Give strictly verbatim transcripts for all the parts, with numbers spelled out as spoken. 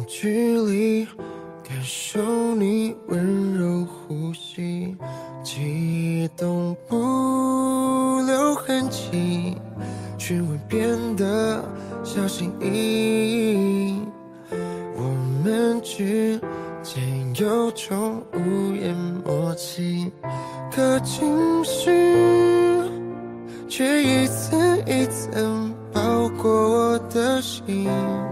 距离，感受你温柔呼吸，记忆动不留痕迹，讯问变得小心翼翼，我们之间有种无言默契，可情绪却一层一层包裹我的心。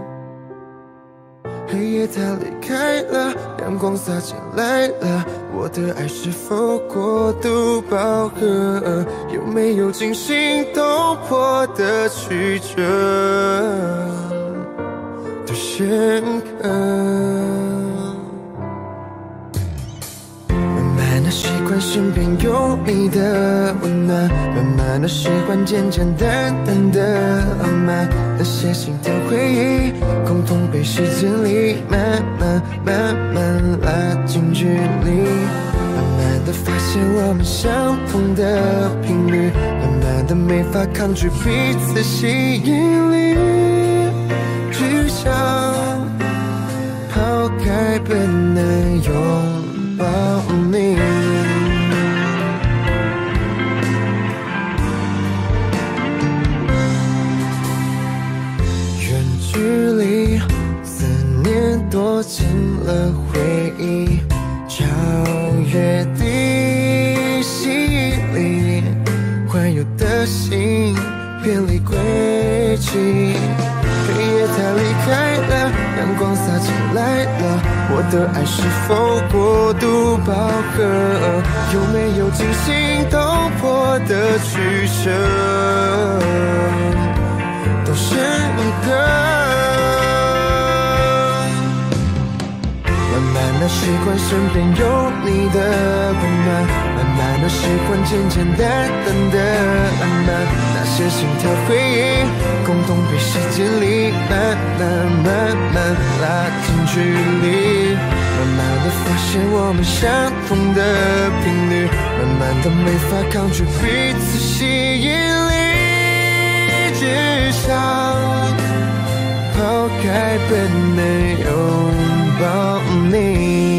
黑夜它离开了，阳光洒进来了，我的爱是否过度饱和？有没有惊心动魄的曲折的深刻？慢慢的习惯身边有你的温暖，慢慢的喜欢简简单单的浪漫，那些心跳回忆共同被时间里慢慢慢慢拉近距离，慢慢的发现我们相同的频率，慢慢的没法抗拒彼此吸引力，只想抛开本能拥抱你。远距离，思念躲进了回忆，超越地心引力，环游的心偏离轨迹。黑夜它离开了，阳光洒进来了，我的爱是否过度饱和？有没有惊心动魄的取舍都深刻？慢慢的习惯身边有你的温暖，慢慢的喜欢简简单单的浪漫，那些心跳回忆共同被时间里慢慢慢慢拉近距离，慢慢的发现我们相同的频率，慢慢的没法抗拒彼此吸引力，只想抛开本能拥抱你。